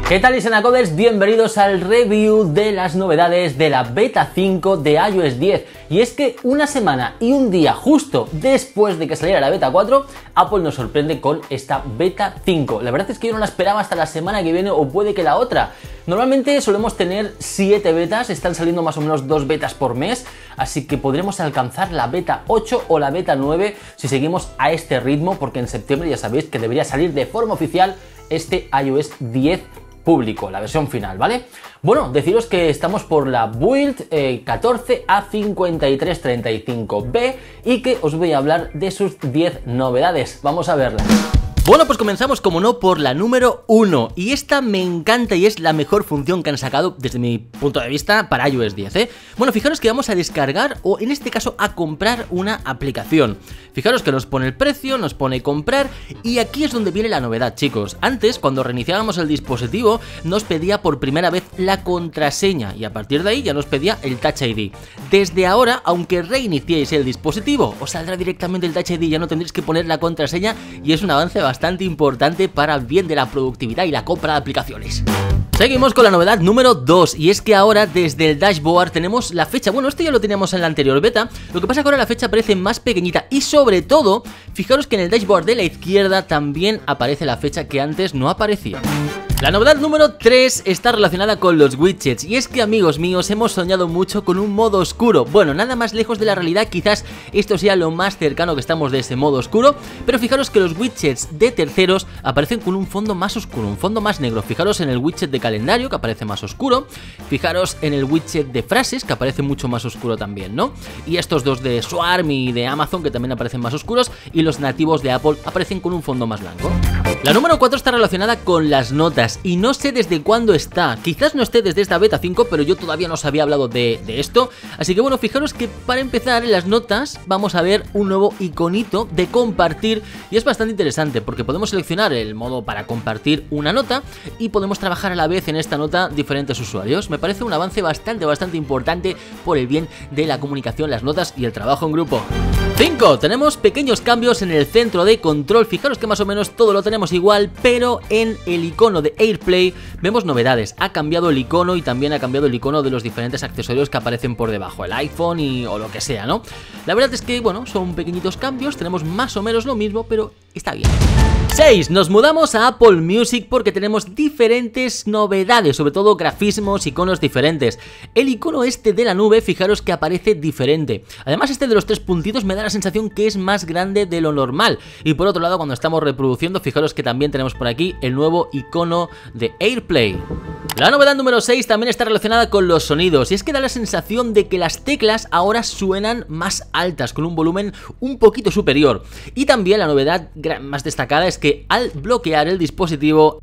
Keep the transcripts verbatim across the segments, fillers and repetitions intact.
¿Qué tal, Isenacoders? Bienvenidos al review de las novedades de la beta cinco de i O S diez. Y es que una semana y un día justo después de que saliera la beta cuatro, Apple nos sorprende con esta beta cinco. La verdad es que yo no la esperaba hasta la semana que viene o puede que la otra. Normalmente solemos tener siete betas, están saliendo más o menos dos betas por mes, así que podremos alcanzar la beta ocho o la beta nueve si seguimos a este ritmo, porque en septiembre ya sabéis que debería salir de forma oficial este i O S diez público, la versión final, ¿vale? Bueno, deciros que estamos por la build eh, catorce A cincuenta y tres treinta y cinco B y que os voy a hablar de sus diez novedades. Vamos a verlas. Bueno, pues comenzamos como no por la número uno, y esta me encanta y es la mejor función que han sacado desde mi punto de vista para i O S diez, ¿eh? Bueno, fijaros que vamos a descargar o en este caso a comprar una aplicación. Fijaros que nos pone el precio, nos pone comprar y aquí es donde viene la novedad, chicos. Antes, cuando reiniciábamos el dispositivo, nos pedía por primera vez la contraseña y a partir de ahí ya nos pedía el Touch I D. Desde ahora, aunque reiniciéis el dispositivo, os saldrá directamente el Touch I D, ya no tendréis que poner la contraseña y es un avance bastante bastante importante para el bien de la productividad y la compra de aplicaciones. Seguimos con la novedad número dos, y es que ahora desde el dashboard tenemos la fecha. Bueno, esto ya lo teníamos en la anterior beta, lo que pasa es que ahora la fecha aparece más pequeñita y sobre todo, fijaros que en el dashboard de la izquierda también aparece la fecha que antes no aparecía. La novedad número tres está relacionada con los widgets, y es que, amigos míos, hemos soñado mucho con un modo oscuro. Bueno, nada más lejos de la realidad, quizás esto sea lo más cercano que estamos de ese modo oscuro, pero fijaros que los widgets de terceros aparecen con un fondo más oscuro, un fondo más negro. Fijaros en el widget de calendario, que aparece más oscuro, fijaros en el widget de frases, que aparece mucho más oscuro también, ¿no? Y estos dos de Swarm y de Amazon, que también aparecen más oscuros, y los nativos de Apple aparecen con un fondo más blanco. La número cuatro está relacionada con las notas, y no sé desde cuándo está, quizás no esté desde esta beta cinco, pero yo todavía no os había hablado de, de esto, así que bueno, fijaros que para empezar en las notas vamos a ver un nuevo iconito de compartir, y es bastante interesante porque podemos seleccionar el modo para compartir una nota y podemos trabajar a la vez en esta nota diferentes usuarios. Me parece un avance bastante, bastante importante por el bien de la comunicación, las notas y el trabajo en grupo. cinco. Tenemos pequeños cambios en el centro de control. Fijaros que más o menos todo lo tenemos igual, pero en el icono de AirPlay vemos novedades. Ha cambiado el icono y también ha cambiado el icono de los diferentes accesorios que aparecen por debajo, el iPhone y, o lo que sea, ¿no? La verdad es que, bueno, son pequeñitos cambios, tenemos más o menos lo mismo, pero está bien. seis. Nos mudamos a Apple Music porque tenemos diferentes novedades, sobre todo grafismos, iconos diferentes. El icono este de la nube, fijaros que aparece diferente. Además, este de los tres puntitos me da la sensación que es más grande de lo normal. Y por otro lado, cuando estamos reproduciendo, fijaros que también tenemos por aquí el nuevo icono de AirPlay. La novedad número seis también está relacionada con los sonidos, y es que da la sensación de que las teclas ahora suenan más altas, con un volumen un poquito superior. Y también la novedad más destacada es que al bloquear el dispositivo,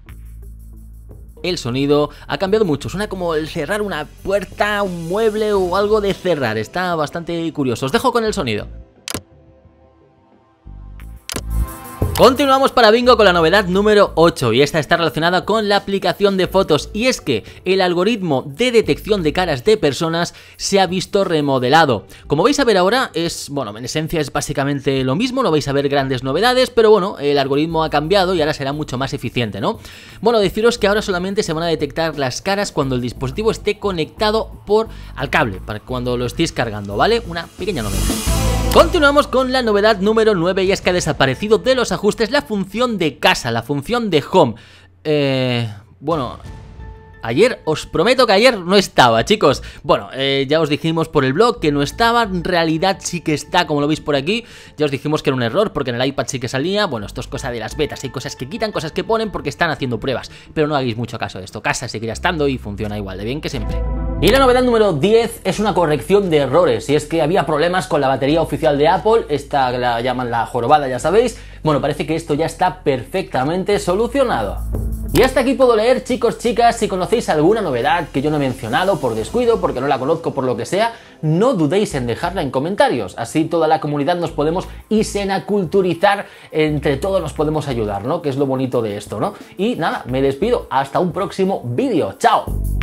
el sonido ha cambiado mucho, suena como el cerrar una puerta, un mueble o algo de cerrar, está bastante curioso. Os dejo con el sonido. Continuamos para bingo con la novedad número ocho, y esta está relacionada con la aplicación de fotos, y es que el algoritmo de detección de caras de personas se ha visto remodelado. Como vais a ver ahora, es, bueno, en esencia es básicamente lo mismo, no vais a ver grandes novedades, pero bueno, el algoritmo ha cambiado y ahora será mucho más eficiente, ¿no? Bueno, deciros que ahora solamente se van a detectar las caras cuando el dispositivo esté conectado por al cable, para cuando lo estéis cargando, ¿vale? Una pequeña novedad. Continuamos con la novedad número nueve, y es que ha desaparecido de los ajustes la función de casa, la función de home. Eh, bueno, ayer, os prometo que ayer no estaba, chicos. Bueno, eh, ya os dijimos por el blog que no estaba, en realidad sí que está, como lo veis por aquí. Ya os dijimos que era un error porque en el iPad sí que salía. Bueno, esto es cosa de las betas, hay cosas que quitan, cosas que ponen porque están haciendo pruebas. Pero no hagáis mucho caso de esto, casa seguirá estando y funciona igual de bien que siempre. Y la novedad número diez es una corrección de errores, y es que había problemas con la batería oficial de Apple, esta la llaman la jorobada, ya sabéis. Bueno, parece que esto ya está perfectamente solucionado. Y hasta aquí puedo leer, chicos, chicas. Si conocéis alguna novedad que yo no he mencionado por descuido, porque no la conozco, por lo que sea, no dudéis en dejarla en comentarios. Así toda la comunidad nos podemos isenaculturizar, entre todos nos podemos ayudar, ¿no? Que es lo bonito de esto, ¿no? Y nada, me despido, hasta un próximo vídeo. ¡Chao!